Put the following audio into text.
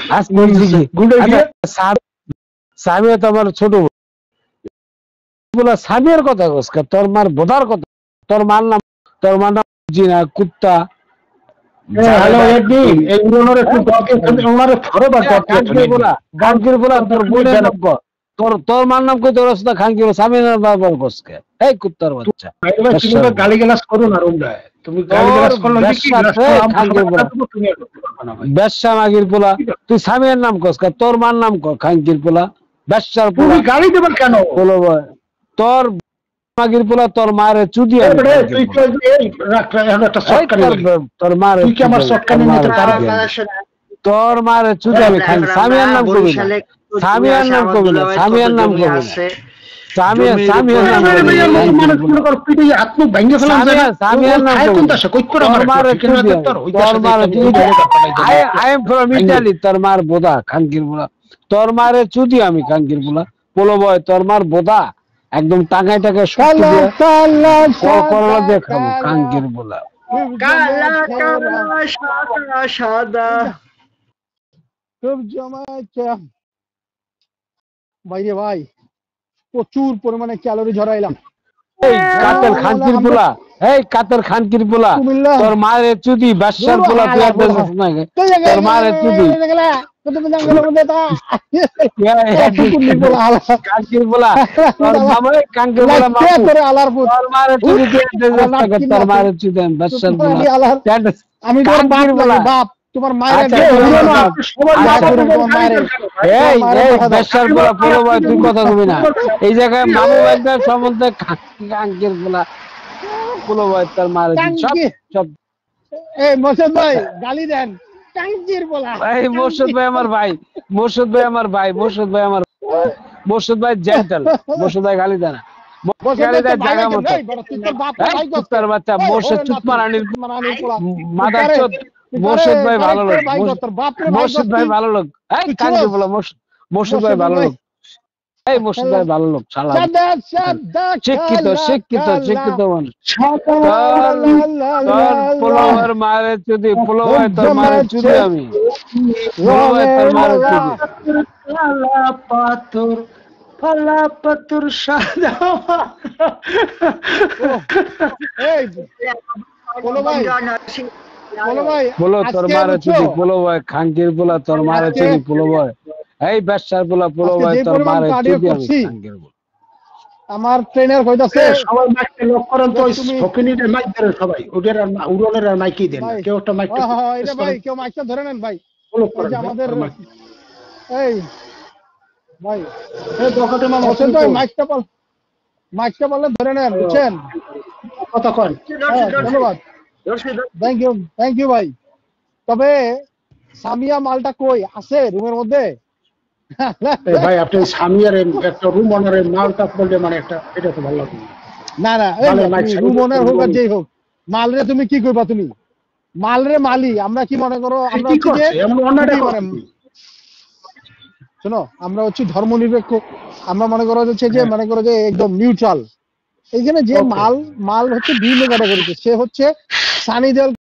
আজ বলছি কি সামিয়া তো আমার ছোট বলা সামিয়ার কথা কসকা তোর মার বোধার কথা তোর মার নাম জিনা কুত্তা হ্যালো একদিন এই উড়ানোর একটু ওনারে ফরবা খানকির বলা তোর বোনের নাম তোর মার নাম কই তোর রাস্তা খানকির সামিয়ার বাবার কসকা এই কুত্তার বাচ্চা তুমি গালিগালাজ করো না রুমটা তুমি গালিগালাজ করলে কি খানকির বলা বেশ্যা মাগির পোলা তুই সামিয়ার নাম কসকা তোর মার নাম ক খানকির পোলা বেশ্যার পোলা তুমি গালি দেবেন কেন বলো তোর মাগির পোলা তোর মারে চুদি তুই তো এই একটা সরকারি তোর মারে তুই কি আমার সরকারি নিতে পারবি তোর মারে চুদি আমি খান সামিয়ার নাম কবি সামিয়ার নাম কবি না সামিয়ার নাম কবি না সামিয়ার নাম আই এম ফ্রম ইটালি তোর মার বোদা খানকির পোলা তোর মারে চুদি আমি খানকির পোলা পোলো বয় তোর মার বোদা একদম টাকায় টাকায় করলা দিয়ে খাবো কাঙ্কির বলা সাদা খুব জমাচ্ছে ভাই রে ভাই প্রচুর পরিমাণে ক্যালোরি ঝরাইলাম এই কাতল খানকির পোলা এই কাতল খানকির পোলা তোর মায়ের চুদি বাদশার পোলা তুই আর দেখিস না তোর মায়ের চুদি কানকির পোলা তোর মামারে কানকির পোলা তোর মায়ের চুদি তোর মায়ের চুদি বাদশার পোলা আমি তোর বাপ তোমার মায়ের এই এই বাদশার পোলা পোলো ভাই তুই কথা কবি না এই জায়গায় মামু ভাইদের সম্বন্ধে কানকির পোলা পোলো ভাই তোর মায়ের সব এই মোর্শেদ ভাই গালি দেন কানকির পোলা এই মোর্শেদ ভাই আমার ভাই মোর্শেদ ভাই আমার ভাই মোর্শেদ ভাই আমার মোর্শেদ ভাই জেন্টাল মোর্শেদ ভাই গালি দেয় না গালি দেয় জায়গা মতো কুত্তার বাচ্চা মোর্শেদ চুতমারানির মাদার চোদ মোর্শেদ ভাই ভালো লোক মোর্শেদ ভাই ভালো লোক এই কানকির পোলা মোর্শেদ ভাই ভালো লোক এই মোর্শেদ ভাই ভালো লোক শালা শিক্ষিত শিক্ষিত শিক্ষিত মানুষ তোর পোলাওয়ার মারে চুদি পোলাওয়ার তোর মারে চুদি আমি পোলাওয়ার তোর মারে চুদি ফালা পাতুর সাদা এই বলো ভাই বলো তোর মারে চুদি পোলো ভাই খানকির পোলা তোর মারে চুদি পোলো ভাই এই ব্যবসার পোলা পোলো ভাই তোর মারে চুদি আমি খানকির পোলা আমার ট্রেনার কইতাছে সবাই মাইকটা লক করেন তো ফকিনির মাইক ধরে সবাই ওদের উড়নের আর মাইকই দেন কেউ একটা মাইক হ্যাঁ এটা ভাই কেউ মাইকটা ধরে নেন ভাই আমাদের এই ভাই এই দোকানে মামা হোসেন ভাই মাইকটা বললে ধরে নেন বুঝছেন কথা কন ধন্যবাদ থ্যাংক ইউ ভাই তবে সামিয়া মালটা কই আছে রুমের মধ্যে ভাই আপনি সামিয়ার একটা রুম অনারের মালটা বললে মানে একটা এটা তো ভালো লাগে না রুম অনার হোক আর যেই হোক মালরে তুমি কি কইবা তুমি মালরে মালি আমরা কি মনে করো আমরা শোনো আমরা হচ্ছে ধর্মনিরপেক্ষ আমরা মনে করো হচ্ছে যে মনে করো যে একদম নিউট্রাল এইখানে যে মাল হচ্ছে বিভিন্ন ক্যাটাগরিতে সে হচ্ছে সানি দেওয়াল